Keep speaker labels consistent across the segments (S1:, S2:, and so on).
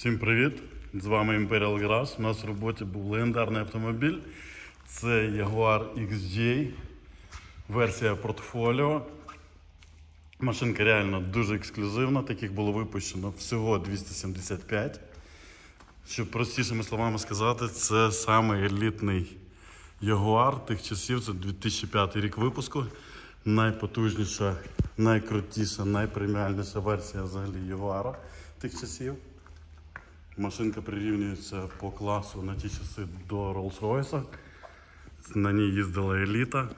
S1: Всім привіт! З вами Imperial Garage. У нас в роботі був легендарний автомобіль. Це Jaguar XJ, версія Portfolio. Машинка реально дуже ексклюзивна, таких було випущено всього 275. Щоб простішими словами сказати, це самий елітний Jaguar тих часів, це 2005 рік випуску. Найпотужніша, найкрутіша, найпреміальніша версія взагалі Jaguar тих часів. Машинка прирівнюється по класу на ті часи до Rolls-Royce. На ній їздила еліта.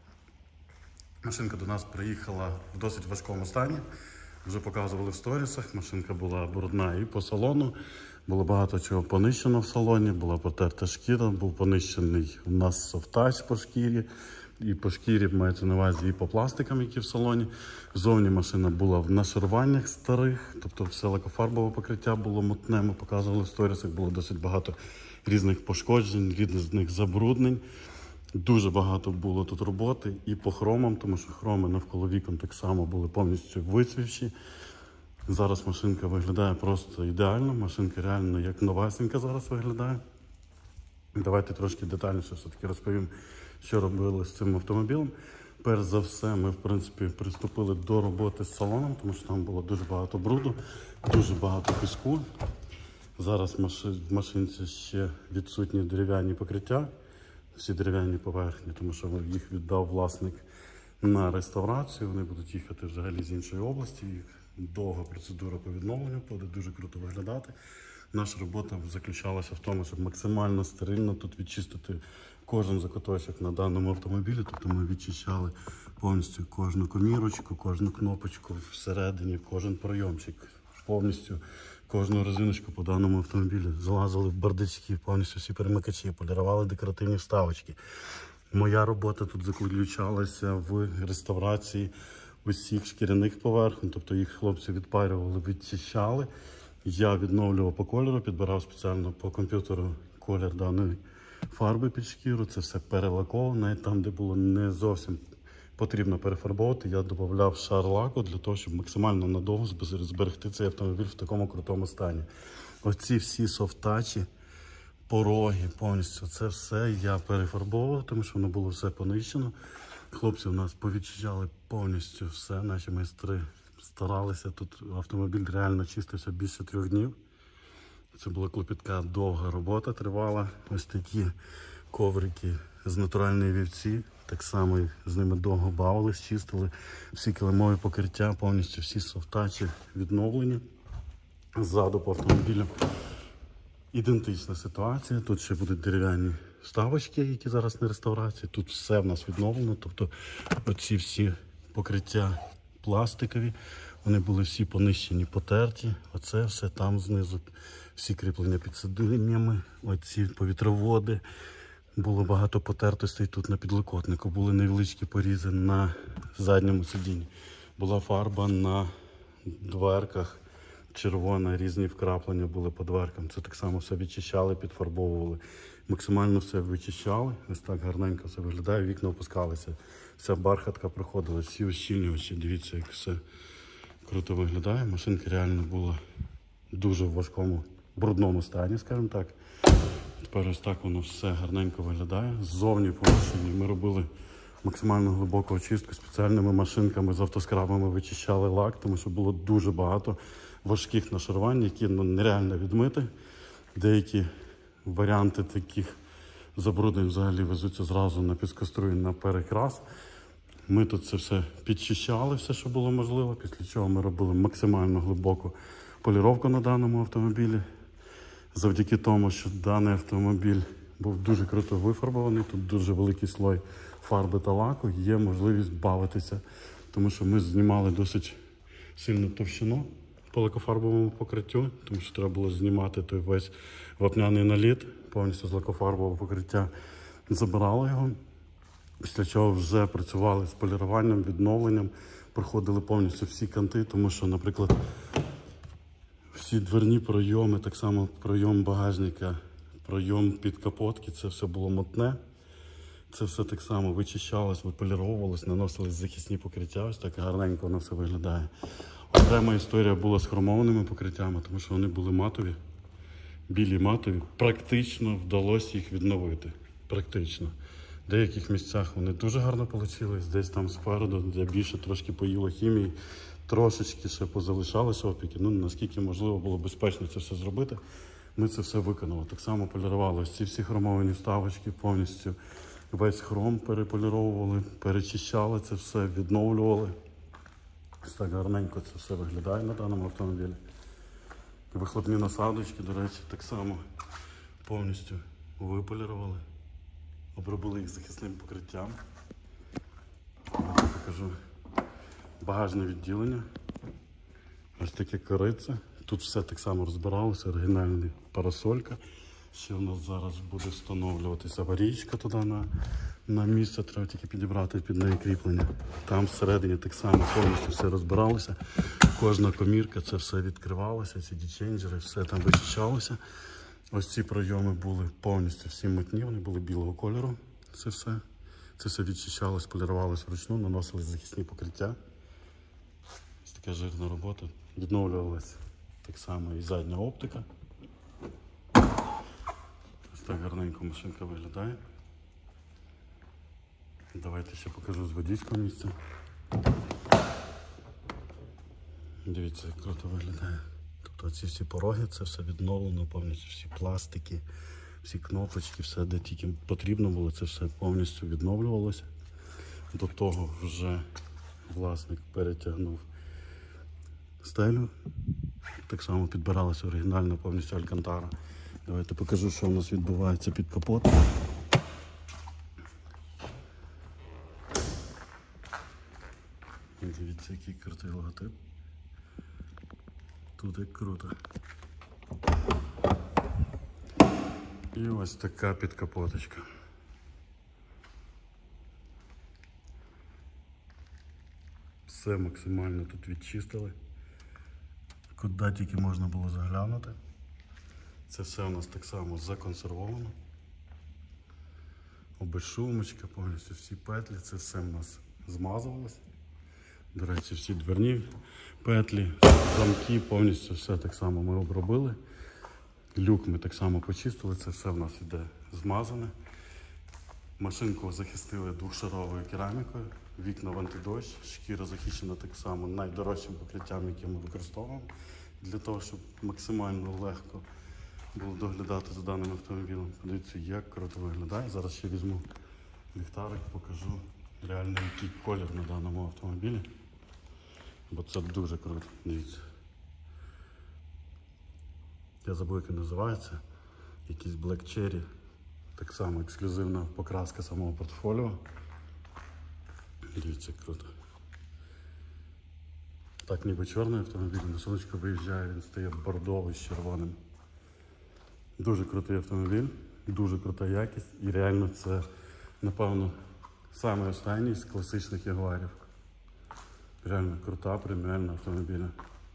S1: Машинка до нас приїхала в досить важкому стані. Вже показували в сторісах. Машинка була брудна і по салону. Було багато чого понищено в салоні. Була потерта шкіра, був понищений у нас софтач по шкірі. І по шкірі мається на увазі, і по пластикам, які в салоні. Зовні машина була в нашаруваннях старих, тобто все лакофарбове покриття було мутне. Ми показували в сторісах, було досить багато різних пошкоджень, різних забруднень. Дуже багато було тут роботи і по хромам, тому що хроми навколо вікон так само були повністю вицвівші. Зараз машинка виглядає просто ідеально, машинка реально як новасенька зараз виглядає. Давайте трошки детальніше все-таки розповім, що робили з цим автомобілем. Перш за все, ми, в принципі, приступили до роботи з салоном, тому що там було дуже багато бруду, дуже багато піску. Зараз в машинці ще відсутні дерев'яні покриття, всі дерев'яні поверхні, тому що їх віддав власник на реставрацію. Вони будуть їхати взагалі з іншої області. Їх довга процедура по відновленню, буде дуже круто виглядати. Наша робота заключалася в тому, щоб максимально стерильно тут відчистити кожен закуточок на даному автомобілі. Тобто ми відчищали повністю кожну комірочку, кожну кнопочку всередині, кожен пройомчик, повністю кожну резиночку по даному автомобілі. Залазили в бардачки, повністю всі перемикачі, полірували декоративні вставочки. Моя робота тут заключалася в реставрації усіх шкіряних поверхонь, тобто їх хлопці відпарювали, відчищали. Я відновлював по кольору, підбирав спеціально по комп'ютеру колір даної фарби під шкіру. Це все перелаковане. Там, де було не зовсім потрібно перефарбовувати, я додавав шар лаку для того, щоб максимально надовго зберегти цей автомобіль в такому крутому стані. Оці всі софтачі, пороги повністю, це все я перефарбовував, тому що воно було все понищено. Хлопці у нас повідчищали повністю все, наші майстри старалися. Тут автомобіль реально чистився більше 3 днів. Це була клопітка, довга робота тривала. Ось такі коврики з натуральної вівці. Так само з ними довго бавились, чистили. Всі килимові покриття, повністю всі софтачі відновлені. Ззаду по автомобілю ідентична ситуація. Тут ще будуть дерев'яні вставочки, які зараз на реставрації. Тут все в нас відновлено. Тобто оці всі покриття пластикові, вони були всі понищені, потерті. Оце все там знизу, всі кріплення під сидіннями, оці повітроводи. Було багато потертостей тут на підлокотнику, були невеличкі порізи на задньому сидінні. Була фарба на дверках, червона, різні вкраплення були по дверкам. Це так само все відчищали, підфарбовували. Максимально все вичищали, ось так гарненько все виглядає, вікна опускалися. Вся бархатка проходила, всі ощільнювачі, дивіться, як все круто виглядає. Машинка реально була дуже в важкому, брудному стані, скажімо так. Тепер ось так воно все гарненько виглядає. Ззовні по машині ми робили максимально глибоку очистку спеціальними машинками з автоскрабами, вичищали лак, тому що було дуже багато важких нашарувань, які нереально відмити. Деякі варіанти таких забруднень взагалі везуться зразу на піскоструй, на перекрас. Ми тут це все підчищали, все, що було можливо, після чого ми робили максимально глибоку поліровку на даному автомобілі. Завдяки тому, що даний автомобіль був дуже круто вифарбований, тут дуже великий слой фарби та лаку, є можливість бавитися, тому що ми знімали досить сильну товщину по лакофарбовому покриттю, тому що треба було знімати той весь вапняний наліт, повністю з лакофарбового покриття забирали його. Після чого вже працювали з поліруванням, відновленням, проходили повністю всі канти, тому що, наприклад, всі дверні пройоми, так само пройом багажника, пройом під капотки, це все було мутне. Це все так само вичищалось, виполіровувалось, наносились захисні покриття, ось так гарненько воно все виглядає. Окрема історія була з хромованими покриттями, тому що вони були матові. білі матові, практично вдалося їх відновити. Практично. В деяких місцях вони дуже гарно вийшли, десь там спереду, де більше трошки поїло хімії, трошечки ще позалишалися опіки. Ну, наскільки можливо було безпечно це все зробити, ми це все виконали. Так само полірували ці всі хромовані вставочки повністю. Весь хром переполіровували, перечищали це все, відновлювали. Ось так гарненько це все виглядає на даному автомобілі. Вихлопні насадочки, до речі, так само повністю виполірували. Обробили їх захисним покриттям. Я покажу багажне відділення. Ось таке кориця. Тут все так само розбиралося, оригінальна парасолька. Ще у нас зараз буде встановлюватися аварійка туди на місце, треба тільки підібрати під неї кріплення. Там всередині так само повністю все розбиралося. Кожна комірка, це все відкривалося, ці діченджери, все там вичищалося. Ось ці пройоми були повністю всі митні, вони були білого кольору. Це все відчищалось, полірувалось вручну, наносились захисні покриття. Ось така жирна робота. Відновлювалась так само і задня оптика. Ось так гарненько машинка виглядає. Давайте ще покажу з водійського місця. Дивіться, як круто виглядає. Тобто ці всі пороги, це все відновлено, повністю всі пластики, всі кнопочки, все, де тільки потрібно було, це все повністю відновлювалося. До того вже власник перетягнув стелю. Так само підбиралася оригінальна повністю алькантара. Давайте покажу, що у нас відбувається під капотом. Дивіться, який крутий логотип. Тут як круто. І ось така підкапоточка. Все максимально тут відчистили. Куди тільки можна було заглянути. Це все у нас так само законсервовано. Обезшумочка, повністю всі петлі, це все у нас змазувалося. До речі, всі дверні петлі, замки, повністю все так само ми обробили. Люк ми так само почистили, це все в нас іде змазане. Машинку захистили двохшаровою керамікою, вікна в антидощ, шкіра захищена так само найдорожчим покриттям, яке ми використовуємо, для того, щоб максимально легко було доглядати за даним автомобілем. Подивіться, як круто виглядає. Зараз ще візьму ліхтарик, покажу реально який колір на даному автомобілі. Бо це дуже круто, дивіться. Я забув, як він називається. Якийсь Black Cherry. Так само ексклюзивна покраска самого портфоліо. Дивіться, круто. Так ніби чорний автомобіль, на сонечко виїжджає, він стає бордовий з червоним. Дуже крутий автомобіль, дуже крута якість і реально це, напевно, саме останній з класичних ягуарів. Реально крута, преміальна автомобіля.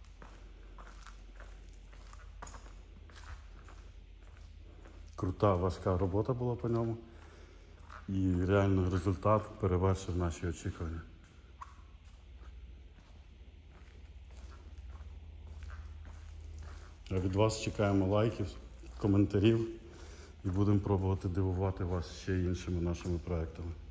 S1: Крута, важка робота була по ньому. І реально результат перевершив наші очікування. А від вас чекаємо лайків, коментарів і будемо пробувати дивувати вас ще іншими нашими проектами.